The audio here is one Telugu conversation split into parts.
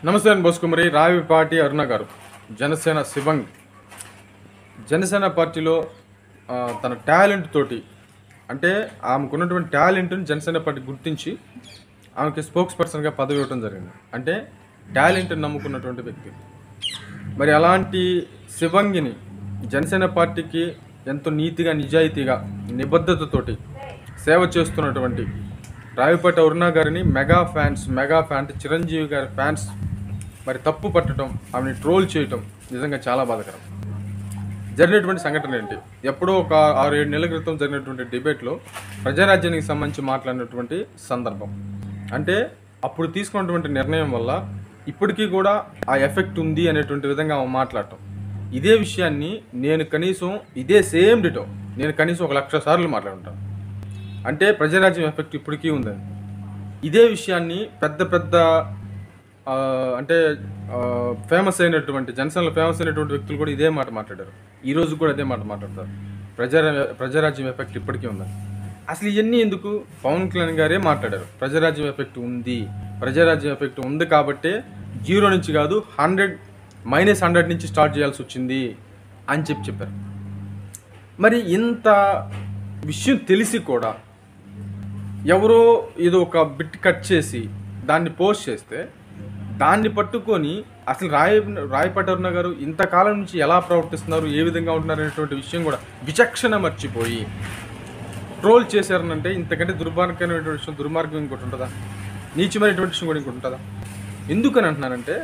నమస్తే అండి బోస్ కొమ్మరి రాయపాటి అరుణ గారు జనసేన శివంగ్ జనసేన పార్టీలో తన టాలెంట్ తోటి అంటే ఆమెకున్నటువంటి టాలెంట్ని జనసేన పార్టీ గుర్తించి ఆమెకి స్పోక్స్ పర్సన్గా పదవి ఇవ్వడం జరిగింది. అంటే టాలెంట్ని నమ్ముకున్నటువంటి వ్యక్తి. మరి అలాంటి శివంగిని జనసేన పార్టీకి ఎంతో నీతిగా నిజాయితీగా నిబద్ధతతోటి సేవ చేస్తున్నటువంటి రాయపాటి అరుణ గారిని మెగా ఫ్యాన్స్ చిరంజీవి గారి ఫ్యాన్స్ మరి తప్పు పట్టడం, ఆమెని ట్రోల్ చేయటం నిజంగా చాలా బాధాకరం. జరిగినటువంటి సంఘటన ఏంటి? ఎప్పుడో ఒక 6-7 నెలల క్రితం జరిగినటువంటి డిబేట్లో ప్రజారాజ్యానికి సంబంధించి మాట్లాడినటువంటి సందర్భం. అంటే అప్పుడు తీసుకున్నటువంటి నిర్ణయం వల్ల ఇప్పటికీ కూడా ఆ ఎఫెక్ట్ ఉంది అనేటువంటి విధంగా మాట్లాడటం. ఇదే విషయాన్ని నేను కనీసం ఇదే సేమ్ డిటో నేను కనీసం 1,00,000 సార్లు మాట్లాడుంటాను. అంటే ప్రజారాజ్యం ఎఫెక్ట్ ఇప్పటికీ ఉందని ఇదే విషయాన్ని పెద్ద అంటే ఫేమస్ అయినటువంటి జనసేనలో ఫేమస్ అయినటువంటి వ్యక్తులు కూడా ఇదే మాట మాట్లాడారు. ఈరోజు కూడా అదే మాట మాట్లాడతారు. ప్రజారాజ్యం ఎఫెక్ట్ ఇప్పటికీ ఉందని. అసలు ఇవన్నీ ఎందుకు? పవన్ కళ్యాణ్ గారే మాట్లాడారు. ప్రజారాజ్యం ఎఫెక్ట్ ఉంది, ప్రజారాజ్యం ఎఫెక్ట్ ఉంది కాబట్టి 0 నుంచి కాదు -100 నుంచి స్టార్ట్ చేయాల్సి వచ్చింది అని చెప్పారు. మరి ఇంత విషయం తెలిసి కూడా ఎవరో ఏదో ఒక బిట్ కట్ చేసి దాన్ని పోస్ట్ చేస్తే దాన్ని పట్టుకొని అసలు రాయపాటి అరుణ గారు ఇంతకాలం నుంచి ఎలా ప్రవర్తిస్తున్నారు, ఏ విధంగా ఉంటున్నారు అనేటువంటి విషయం కూడా విచక్షణ మర్చిపోయి ట్రోల్ చేశారనంటే ఇంతకంటే దుర్మార్గమైనటువంటి విషయం, దుర్మార్గం ఇంకోటి ఉంటుందా? నీచమైనటువంటి విషయం కూడా ఇంకోటి ఉంటుందా? ఎందుకని అంటున్నానంటే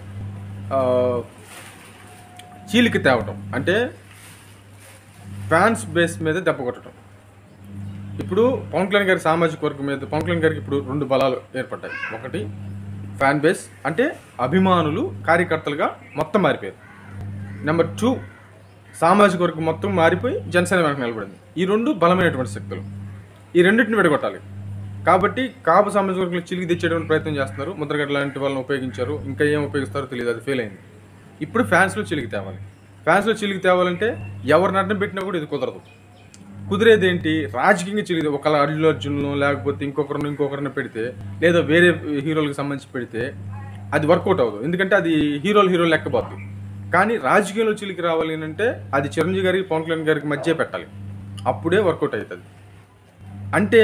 చీలికి తేవటం అంటే ఫ్యాన్స్ బేస్ మీద దెబ్బ కొట్టడం. ఇప్పుడు పవన్ కళ్యాణ్ గారి సామాజిక వర్గం మీద పవన్ కళ్యాణ్ గారికి ఇప్పుడు 2 బలాలు ఏర్పడ్డాయి. ఒకటి ఫ్యాన్ బేస్ అంటే అభిమానులు కార్యకర్తలుగా మొత్తం మారిపోయారు. నెంబర్ 2 సామాజిక వర్గం మొత్తం మారిపోయి జనసేన వెనక నిలబడింది. ఈ 2 బలమైనటువంటి శక్తులు. ఈ రెండింటిని విడగొట్టాలి. కాబట్టి కాపు సామాజిక వర్గంలో చిలికి తెచ్చేటువంటి ప్రయత్నం చేస్తున్నారు. ముద్రగడ్డ లాంటి వాళ్ళని ఉపయోగించారు. ఇంకా ఏం ఉపయోగిస్తారో తెలియదు, అది ఫెయిల్ అయింది. ఇప్పుడు ఫ్యాన్స్లో చిలికి తేవాలి. ఫ్యాన్స్లో చిలికి తేవాలంటే ఎవరిని అడ్డం పెట్టినా కూడా ఇది కుదరదు. కుదిరేది ఏంటి? రాజకీయంగా చిలికి ఒకళ్ళ అల్లు అర్జున్ను లేకపోతే ఇంకొకరిని పెడితే లేదా వేరే హీరోలకు సంబంధించి పెడితే అది వర్కౌట్ అవ్వదు. ఎందుకంటే అది హీరోలు లెక్కపోద్ది. కానీ రాజకీయంలో చిలికి రావాలి అంటే అది చిరంజీవి గారికి పవన్ కళ్యాణ్ గారికి మధ్య పెట్టాలి. అప్పుడే వర్కౌట్ అవుతుంది. అంటే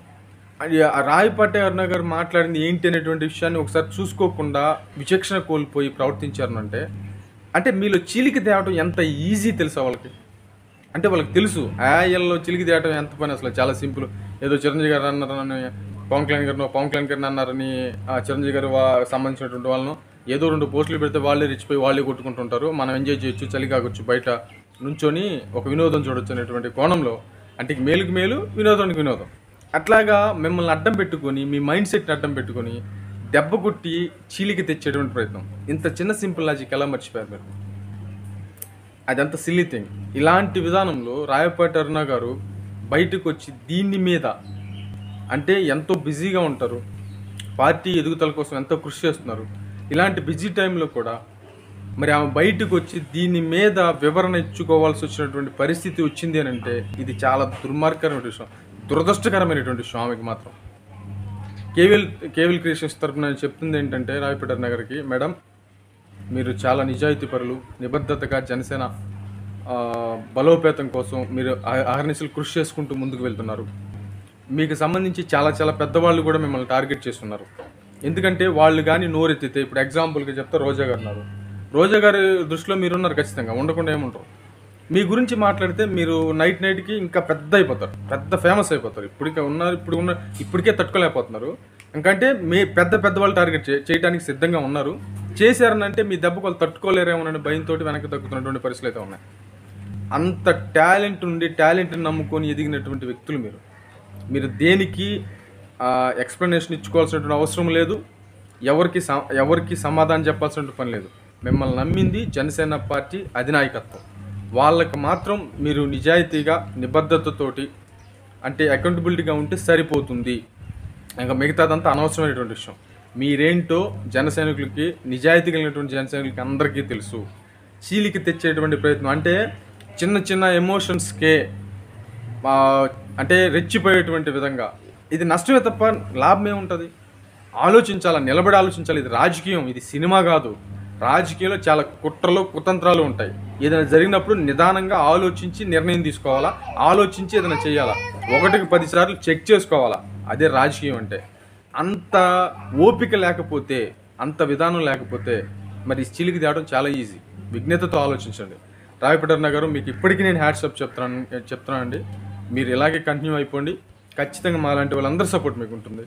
రాయపాటి అరుణ గారు మాట్లాడింది ఏంటి అనేటువంటి విషయాన్ని ఒకసారి చూసుకోకుండా విచక్షణ కోల్పోయి ప్రవర్తించారనంటే అంటే మీలో చీలికి తేవటం ఎంత ఈజీ తెలుసా వాళ్ళకి? అంటే వాళ్ళకి తెలుసు ఆయల్లో చిలికి తేవటం ఎంత పని. అసలు చాలా సింపుల్. ఏదో చిరంజీవి గారు అన్నారని పవన్ కళ్యాణ్ గారిని అన్నారని చిరంజీవి గారు సంబంధించినటువంటి వాళ్ళను ఏదో 2 పోస్టులు పెడితే వాళ్ళే రెచ్చిపోయి వాళ్ళే కొట్టుకుంటుంటారు. మనం ఎంజాయ్ చేయొచ్చు, చలి కాగొచ్చు, బయట నుంచొని ఒక వినోదం చూడొచ్చు అనేటువంటి కోణంలో అంటే మేలుకి మేలు, వినోదానికి వినోదం. అట్లాగా మిమ్మల్ని అడ్డం పెట్టుకొని మీ మైండ్ సెట్ని అడ్డం పెట్టుకొని దెబ్బ కొట్టి చీలికి తెచ్చేటువంటి ప్రయత్నం. ఇంత చిన్న సింపుల్ లాజిక్ ఎలా మర్చిపోయారు మీరు? అదంత సిల్లీ థింగ్. ఇలాంటి విధానంలో రాయపాటి అరుణ గారు బయటకు వచ్చి దీని మీద అంటే ఎంతో బిజీగా ఉంటారు, పార్టీ ఎదుగుదల కోసం ఎంతో కృషి చేస్తున్నారు. ఇలాంటి బిజీ టైంలో కూడా మరి ఆమె బయటకు వచ్చి దీని మీద వివరణ ఇచ్చుకోవాల్సి వచ్చినటువంటి పరిస్థితి వచ్చింది అని అంటే ఇది చాలా దుర్మార్గమైన విషయం, దురదృష్టకరమైనటువంటి విషయం. ఆమెకి మాత్రం కేవిల్ క్రియేషన్స్ తరఫున నేను చెప్తుంది ఏంటంటే రాయపాటి అరుణ గారికి, మేడం మీరు చాలా నిజాయితీ పరులు, నిబద్ధతగా జనసేన బలోపేతం కోసం మీరు అహర్నిశలు కృషి చేసుకుంటూ ముందుకు వెళ్తున్నారు. మీకు సంబంధించి చాలా పెద్దవాళ్ళు కూడా మిమ్మల్ని టార్గెట్ చేస్తున్నారు. ఎందుకంటే వాళ్ళు కానీ నోరెత్తితే, ఇప్పుడు ఎగ్జాంపుల్గా చెప్తే రోజా గారు ఉన్నారు. రోజా గారి దృష్టిలో మీరున్నారు, ఖచ్చితంగా ఉండకుండా ఏముంటారు. మీ గురించి మాట్లాడితే మీరు నైట్కి ఇంకా పెద్ద ఫేమస్ అయిపోతారు. ఇప్పటికే తట్టుకోలేకపోతున్నారు. ఇంకంటే మీ పెద్దవాళ్ళు టార్గెట్ చేయడానికి సిద్ధంగా ఉన్నారు. చేశారనంటే మీ దెబ్బకు వాళ్ళు తట్టుకోలేరేమోనని భయంతో వెనక్కి తగ్గుతున్నటువంటి పరిస్థితులు అయితే ఉన్నాయి. అంత టాలెంట్ ఉండి టాలెంట్ని నమ్ముకొని ఎదిగినటువంటి వ్యక్తులు మీరు దేనికి ఎక్స్ప్లెనేషన్ ఇచ్చుకోవాల్సినటువంటి అవసరం లేదు. ఎవరికి సమాధానం చెప్పాల్సిన పని లేదు. మిమ్మల్ని నమ్మింది జనసేన పార్టీ అధినాయకత్వం. వాళ్ళకి మాత్రం మీరు నిజాయితీగా నిబద్ధతతోటి అంటే అకౌంటబిలిటీగా ఉంటే సరిపోతుంది. ఇంకా మిగతాదంతా అనవసరమైనటువంటి విషయం. మీరేంటో జనసైనికులకి, నిజాయితీ కలిగినటువంటి జనసైనికులకి అందరికీ తెలుసు. చీలికి తెచ్చేటువంటి ప్రయత్నం అంటే చిన్న ఎమోషన్స్కే అంటే రెచ్చిపోయేటువంటి విధంగా ఇది నష్టమే తప్ప లాభం ఏముంటుంది? ఆలోచించాలా, నిలబడి ఆలోచించాలి. ఇది రాజకీయం, ఇది సినిమా కాదు. రాజకీయంలో చాలా కుట్రలు కుతంత్రాలు ఉంటాయి. ఏదైనా జరిగినప్పుడు నిదానంగా ఆలోచించి నిర్ణయం తీసుకోవాలా, ఆలోచించి ఏదైనా చేయాలా, 1కి 10 సార్లు చెక్ చేసుకోవాలా. అదే రాజకీయం అంటే. అంత ఓపిక లేకపోతే, అంత విధానం లేకపోతే మరి చిలికి తేవడం చాలా ఈజీ. విజ్ఞతతో ఆలోచించండి. రాయపాటి అరుణ గారు, మీకు ఇప్పటికీ నేను హ్యాట్సప్ చెప్తున్నానండి. మీరు ఇలాగే కంటిన్యూ అయిపోండి. ఖచ్చితంగా మాలాంటి వాళ్ళందరి సపోర్ట్ మీకు ఉంటుంది.